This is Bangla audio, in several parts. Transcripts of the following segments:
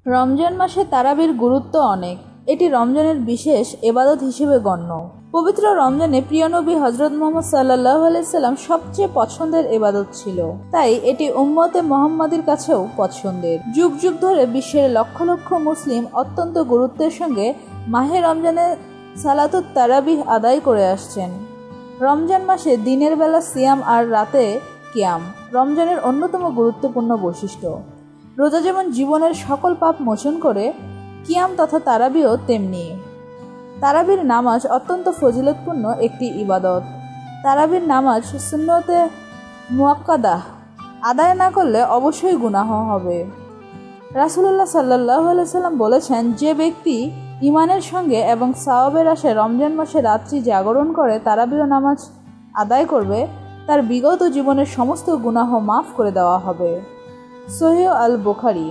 রমজান মাসে তারাবির গুরুত্ব অনেক। এটি রমজানের বিশেষ ইবাদত হিসেবে গণ্য। পবিত্র রমজানে প্রিয় নবী হযরত মুহাম্মদ সাল্লাল্লাহু আলাইহি সাল্লাম সবচেয়ে পছন্দের ইবাদত ছিল, তাই এটি উম্মতে মুহাম্মাদির কাছেও পছন্দের। যুগ যুগ ধরে বিশ্বের লক্ষ লক্ষ মুসলিম অত্যন্ত গুরুত্বের সঙ্গে মাহে রমজানে সালাতুত তারাবিহ আদায় করে আসছেন। রমজান মাসে দিনের বেলা সিয়াম আর রাতে কিয়াম রমজানের অন্যতম গুরুত্বপূর্ণ বৈশিষ্ট্য। রোজা যেমন জীবনের সকল পাপ মোচন করে, কিয়াম তথা তারাবিও তেমনি। তারাবির নামাজ অত্যন্ত ফজিলতপূর্ণ একটি ইবাদত। তারাবির নামাজ সুন্নতে মুআক্কাদাহ, আদায় না করলে অবশ্যই গুনাহ হবে। রাসূলুল্লাহ সাল্লাল্লাহু আলাইহি সাল্লাম বলেছেন, যে ব্যক্তি ঈমানের সঙ্গে এবং সওয়াবের আশায় রমজান মাসে রাত্রি জাগরণ করে তারাবির নামাজ আদায় করবে, তার বিগত জীবনের সমস্ত গুনাহ মাফ করে দেওয়া হবে। সহিহ আল বুখারী।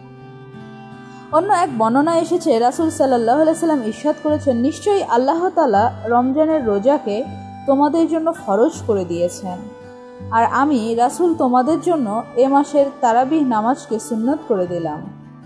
অন্য এক বর্ণনা এসেছে, রাসূল সাল্লাল্লাহু আলাইহি সাল্লাম ইরশাদ করেছেন, নিশ্চয়ই আল্লাহ তাআলা রমজানের রোজাকে তোমাদের জন্য ফরজ করে দিয়েছেন, আর আমি রাসূল তোমাদের জন্য এ মাসের তারাবিহ নামাজকে সুন্নত করে দিলাম।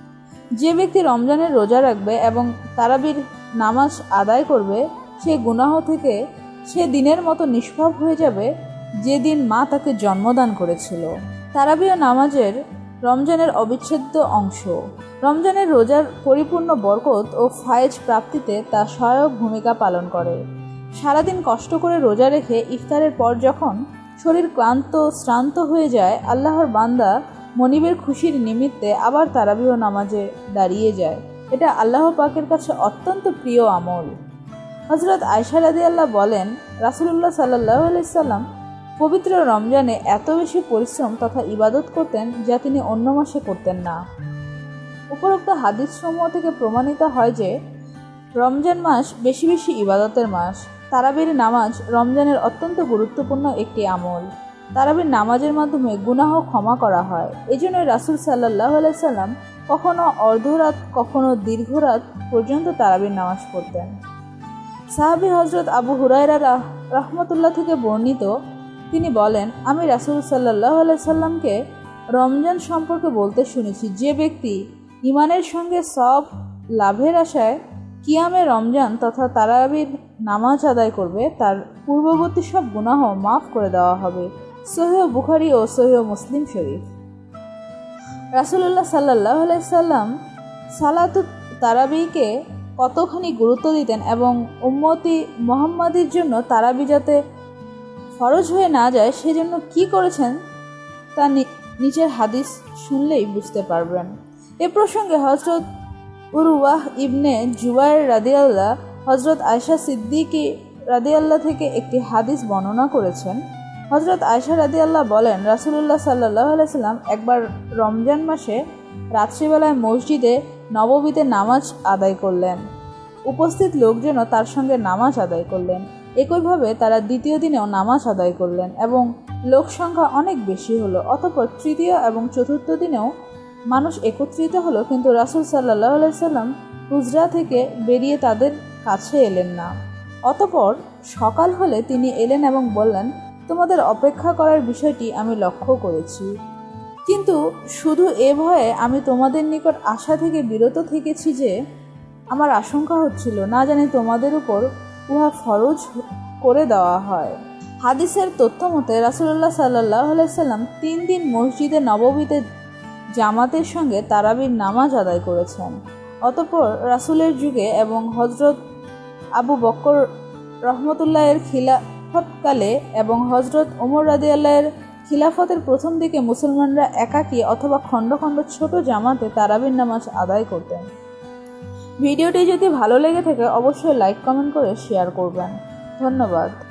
যে ব্যক্তি রমজানের রোজা রাখবে এবং তারাবির নামাজ আদায় করবে, সে গুনাহ থেকে সে দিনের মতো নিষ্পাপ হয়ে যাবে যে দিন মা তাকে জন্মদান করেছিল। তারাবিহ নামাজের রমজানের অবিচ্ছেদ্য অংশ। রমজানের রোজার পরিপূর্ণ বরকত ও ফায়েজ প্রাপ্তিতে তা সহায়ক ভূমিকা পালন করে। সারাদিন কষ্ট করে রোজা রেখে ইফতারের পর যখন শরীর ক্লান্ত শ্রান্ত হয়ে যায়, আল্লাহর বান্দা মনিবের খুশির নিমিত্তে আবার তারাবিহ নামাজে দাঁড়িয়ে যায়। এটা আল্লাহ পাকের কাছে অত্যন্ত প্রিয় আমল। হযরত আয়েশা রাদিয়াল্লাহু বলেন, রাসূলুল্লাহ সাল্লাল্লাহু আলাইহি সাল্লাম পবিত্র রমজানে এত বেশি পরিশ্রম তথা ইবাদত করতেন যা তিনি অন্য মাসে করতেন না। উপরোক্ত হাদিসসমূহ থেকে প্রমাণিত হয় যে রমজান মাস বেশি বেশি ইবাদতের মাস। তারাবির নামাজ রমজানের অত্যন্ত গুরুত্বপূর্ণ একটি আমল। তারাবির নামাজের মাধ্যমে গুনাহ ক্ষমা করা হয়। এজন্য রাসূল সাল্লাল্লাহু আলাইহি সাল্লাম কখনো অর্ধরাত কখনো দীর্ঘ রাত পর্যন্ত তারাবির নামাজ পড়তেন। সাহাবী হযরত আবু হুরায়রা রাহমাতুল্লাহ থেকে বর্ণিত, তিনি বলেন, আমি রাসূল সাল্লাল্লাহু আলাইহি সাল্লামকে রমজান সম্পর্কে বলতে শুনেছি, যে ব্যক্তি ঈমানের সঙ্গে সওয়াব লাভের আশায় কিয়ামে রমজান তথা তারাবির নামাজ আদায় করবে, তার পূর্ববর্তী সব গুনাহ মাফ করে দেওয়া হবে। সহিহ বুখারী ও সহিহ মুসলিম শরীফ। রাসূলুল্লাহ সাল্লাল্লাহু আলাইহি সাল্লাম সালাতুত তারাবিকে কতখানি গুরুত্ব দিতেন এবং উম্মতি মুহাম্মাদির জন্য তারাবি যাতে ফরজ হয়ে না যায় সেজন্য কি করেছেন তা নিচের হাদিস শুনলেই বুঝতে পারবেন। এ প্রসঙ্গে হযরত উরওয়াহ ইবনে জুবায়ের রাদিয়াল্লাহ হযরত আয়েশা সিদ্দিকী রাদিয়াল্লাহ থেকে একটি হাদিস বর্ণনা করেছেন। হযরত আয়েশা রাদিয়াল্লাহ বলেন, রাসূলুল্লাহ সাল্লাল্লাহু আলাইহি সাল্লাম একবার রমজান মাসে রাত্রিবেলায় মসজিদে নববীতে নামাজ আদায় করলেন। উপস্থিত লোকজনও তার সঙ্গে নামাজ আদায় করলেন। একইভাবে তারা দ্বিতীয় দিনেও নামাজ আদায় করলেন এবং লোক সংখ্যা অনেক বেশি হলো। অতঃপর তৃতীয় এবং চতুর্থ দিনেও মানুষ একত্রিত হলো, কিন্তু রাসূল সাল্লাল্লাহু আলাইহি সাল্লাম হুজরা থেকে বেরিয়ে তাদের কাছে এলেন না। অতঃপর সকাল হলে তিনি এলেন এবং বললেন, তোমাদের অপেক্ষা করার বিষয়টি আমি লক্ষ্য করেছি, কিন্তু শুধু এ ভয়ে আমি তোমাদের নিকট আসা থেকে বিরত থেকেছি যে আমার আশঙ্কা হচ্ছিল না জানি তোমাদের উপর উহা ফরজ করে দেওয়া হয়। হাদিসের তথ্য মতে রাসূলুল্লাহ সাল্লাল্লাহু আলাইহি সাল্লাম 3 দিন মসজিদে নববীতে জামাতের সঙ্গে তারাবির নামাজ আদায় করেছেন। অতঃপর রাসূলের যুগে এবং হযরত আবু বকর রহমতুল্লাহের খিলাফতকালে এবং হযরত ওমর রাদিয়াল্লাহু এর খিলাফতের প্রথম দিকে মুসলমানরা একাকী অথবা খণ্ড খণ্ড ছোট জামাতে তারাবির নামাজ আদায় করতেন। ভিডিওটি যদি ভালো লেগে থাকে অবশ্যই লাইক কমেন্ট করে শেয়ার করবেন। ধন্যবাদ।